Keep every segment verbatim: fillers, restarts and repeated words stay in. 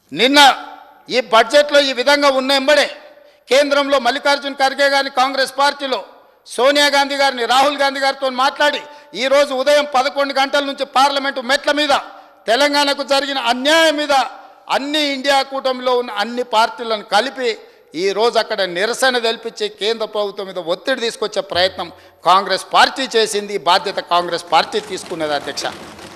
నిన్న ఈ బడ్జెట్లో ఈ విధంగా ఉన్న ఎంబడే కేంద్రంలో మల్లికార్జున్ ఖర్గే గారిని కాంగ్రెస్ పార్టీలో సోనియా గాంధీ గారిని రాహుల్ గాంధీ గారితో మాట్లాడి ఈరోజు ఉదయం పదకొండు గంటల నుంచి పార్లమెంటు మెట్ల మీద తెలంగాణకు జరిగిన అన్యాయం మీద అన్ని ఇండియా కూటమిలో ఉన్న అన్ని పార్టీలను కలిపి ఈరోజు అక్కడ నిరసన తెలిపించి కేంద్ర ప్రభుత్వం మీద ఒత్తిడి తీసుకొచ్చే ప్రయత్నం కాంగ్రెస్ పార్టీ చేసింది. బాధ్యత కాంగ్రెస్ పార్టీ తీసుకున్నది అధ్యక్ష.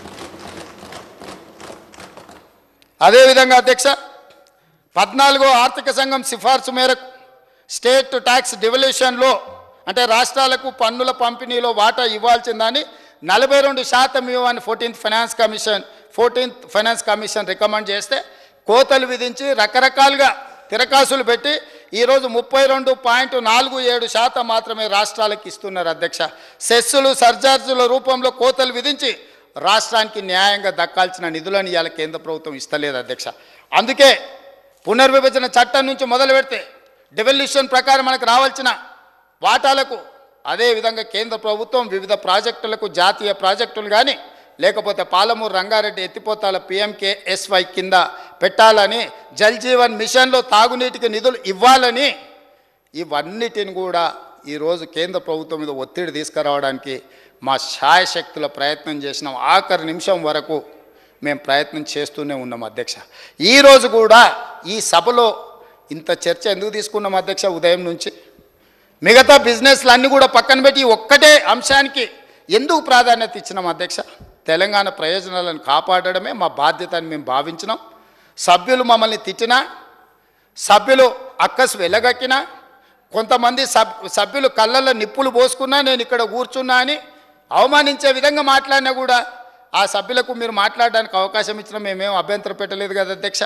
అదేవిధంగా అధ్యక్ష, పద్నాలుగో ఆర్థిక సంఘం సిఫార్సు మేరకు స్టేట్ ట్యాక్స్ డివల్యూషన్లో అంటే రాష్ట్రాలకు పన్నుల పంపిణీలో వాటా ఇవ్వాల్సిందని నలభై రెండు శాతం ఇవ్వని fourteenth finance commission fourteenth finance commission recommend చేస్తే కోతలు విధించి రకరకాలుగా తిరకాసులు పెట్టి ఈరోజు ముప్పై రెండు పాయింట్ నాలుగు ఏడు శాతం మాత్రమే రాష్ట్రాలకు ఇస్తున్నారు అధ్యక్ష. సెస్సులు సర్చార్జుల రూపంలో కోతలు విధించి రాష్ట్రానికి న్యాయంగా దక్కాల్సిన నిధులను ఇవాళ కేంద్ర ప్రభుత్వం ఇస్తలేదు అధ్యక్ష. అందుకే పునర్విభజన చట్టం నుంచి మొదలు పెడితే డివల్యూషన్ ప్రకారం మనకు రావాల్సిన వాటాలకు అదేవిధంగా కేంద్ర ప్రభుత్వం వివిధ ప్రాజెక్టులకు జాతీయ ప్రాజెక్టులు కానీ లేకపోతే పాలమూరు రంగారెడ్డి ఎత్తిపోతాల పిఎంకేఎస్వై కింద పెట్టాలని, జల్ జీవన్ మిషన్లో తాగునీటికి నిధులు ఇవ్వాలని ఇవన్నిటిని కూడా ఈరోజు కేంద్ర ప్రభుత్వం మీద ఒత్తిడి తీసుకురావడానికి మా శాయశక్తుల ప్రయత్నం చేసినాం. ఆఖరి నిమిషం వరకు మేము ప్రయత్నం చేస్తూనే ఉన్నాం అధ్యక్ష. ఈరోజు కూడా ఈ సభలో ఇంత చర్చ ఎందుకు తీసుకున్నాం అధ్యక్ష? ఉదయం నుంచి మిగతా బిజినెస్లు అన్నీ కూడా పక్కన పెట్టి ఒక్కటే అంశానికి ఎందుకు ప్రాధాన్యత ఇచ్చినాం అధ్యక్ష? తెలంగాణ ప్రయోజనాలను కాపాడడమే మా బాధ్యత అని మేము భావించినాం. సభ్యులు మమ్మల్ని తిట్టినా, సభ్యులు అక్కసు వెలగక్కినా, కొంతమంది సబ్ సభ్యులు కళ్ళల్లో నిప్పులు పోసుకున్నా నేను ఇక్కడ కూర్చున్నా అని అవమానించే విధంగా మాట్లాడినా కూడా ఆ సభ్యులకు మీరు మాట్లాడడానికి అవకాశం ఇచ్చినా మేమేం అభ్యంతరం పెట్టలేదు కదా అధ్యక్ష.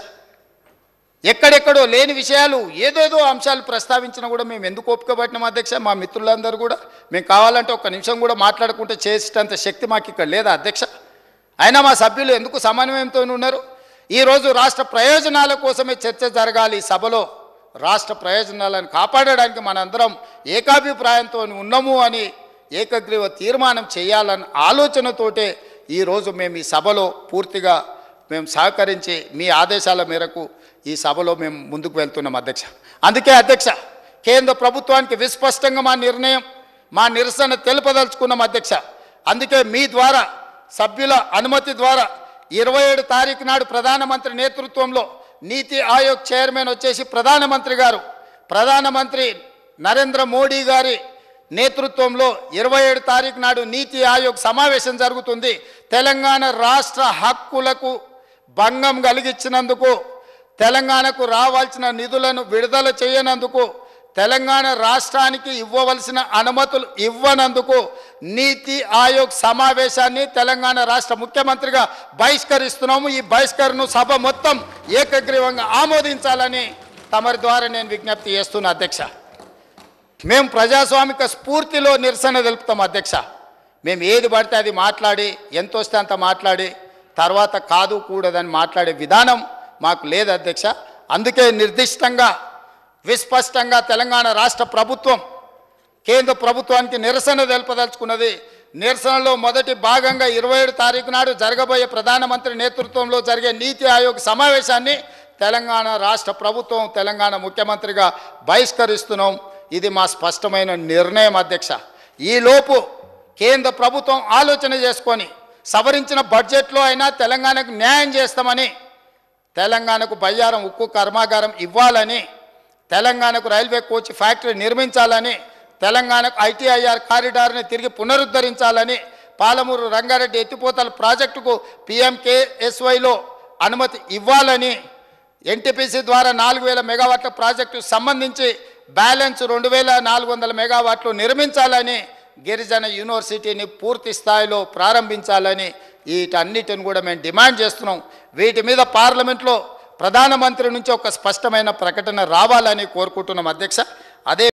ఎక్కడెక్కడో లేని విషయాలు ఏదేదో అంశాలు ప్రస్తావించినా కూడా మేము ఎందుకు ఓపిక పట్టినాం అధ్యక్ష? మా మిత్రులందరూ కూడా మేము కావాలంటే ఒక్క నిమిషం కూడా మాట్లాడుకుంటే చేసేటంత శక్తి మాకు ఇక్కడ లేదా అధ్యక్ష? అయినా మా సభ్యులు ఎందుకు సమన్వయంతో ఉన్నారు? ఈరోజు రాష్ట్ర ప్రయోజనాల కోసమే చర్చ జరగాలి సభలో. రాష్ట్ర ప్రయోజనాలను కాపాడడానికి మనందరం ఏకాభిప్రాయంతో ఉన్నాము అని ఏకగ్రీవ తీర్మానం చేయాలన్న ఆలోచనతోటే ఈరోజు మేము ఈ సభలో పూర్తిగా మేము సహకరించి మీ ఆదేశాల మేరకు ఈ సభలో మేము ముందుకు వెళ్తున్నాం అధ్యక్ష. అందుకే అధ్యక్ష, కేంద్ర ప్రభుత్వానికి విస్పష్టంగా మా నిర్ణయం మా నిరసన తెలుపదలుచుకున్నాం అధ్యక్ష. అందుకే మీ ద్వారా సభ్యుల అనుమతి ద్వారా ఇరవై ఏడు తారీఖు నాడు ప్రధానమంత్రి నేతృత్వంలో నీతి ఆయోగ్ చైర్మన్ వచ్చేసి ప్రధానమంత్రి గారు ప్రధానమంత్రి నరేంద్ర మోడీ గారి నేతృత్వంలో ఇరవై ఏడు తారీఖు నాడు నీతి ఆయోగ్ సమావేశం జరుగుతుంది. తెలంగాణ రాష్ట్ర హక్కులకు భంగం కలిగించినందుకు, తెలంగాణకు రావాల్సిన నిధులను విడుదల చేయనందుకు, తెలంగాణ రాష్ట్రానికి ఇవ్వవలసిన అనుమతులు ఇవ్వనందుకు నీతి ఆయోగ్ సమావేశాన్ని తెలంగాణ రాష్ట్ర ముఖ్యమంత్రిగా బహిష్కరిస్తున్నాము. ఈ బహిష్కరణను సభ మొత్తం ఏకగ్రీవంగా ఆమోదించాలని తమరి ద్వారా నేను విజ్ఞప్తి చేస్తున్నా అధ్యక్ష. మేము ప్రజాస్వామిక స్ఫూర్తిలో నిరసన తెలుపుతాం అధ్యక్ష. మేము ఏది పడితే అది మాట్లాడి ఎంత వస్తే అంత మాట్లాడి తర్వాత కాదు కూడదని మాట్లాడే విధానం మాకు లేదు అధ్యక్ష. అందుకే నిర్దిష్టంగా విస్పష్టంగా తెలంగాణ రాష్ట్ర ప్రభుత్వం కేంద్ర ప్రభుత్వానికి నిరసన తెలుపదలుచుకున్నది. నిరసనలో మొదటి భాగంగా ఇరవై ఏడు తారీఖు నాడు జరగబోయే ప్రధానమంత్రి నేతృత్వంలో జరిగే నీతి ఆయోగ్ సమావేశాన్ని తెలంగాణ రాష్ట్ర ప్రభుత్వం తెలంగాణ ముఖ్యమంత్రిగా బహిష్కరిస్తున్నాం. ఇది మా స్పష్టమైన నిర్ణయం అధ్యక్ష. ఈలోపు కేంద్ర ప్రభుత్వం ఆలోచన చేసుకొని సవరించిన బడ్జెట్లో అయినా తెలంగాణకు న్యాయం చేస్తామని, తెలంగాణకు బయ్యారం ఉక్కు కర్మాగారం ఇవ్వాలని, తెలంగాణకు రైల్వే కోచ్ ఫ్యాక్టరీ నిర్మించాలని, తెలంగాణకు ఐటీఐఆర్ కారిడార్ని తిరిగి పునరుద్ధరించాలని, పాలమూరు రంగారెడ్డి ఎత్తిపోతల ప్రాజెక్టుకు పిఎంకేఎస్వైలో అనుమతి ఇవ్వాలని, ఎన్టీపీసీ ద్వారా నాలుగు వేల మెగావాట్ల ప్రాజెక్టు సంబంధించి బ్యాలెన్స్ రెండు వేల నాలుగు వందల మెగావాట్లు నిర్మించాలని, గిరిజన యూనివర్సిటీని పూర్తి స్థాయిలో ప్రారంభించాలని వీటన్నిటిని కూడా మేము డిమాండ్ చేస్తున్నాం. వీటి మీద పార్లమెంట్లో ప్రధానమంత్రి నుంచి ఒక స్పష్టమైన ప్రకటన రావాలని కోరుకుంటున్నాం అధ్యక్ష. అదే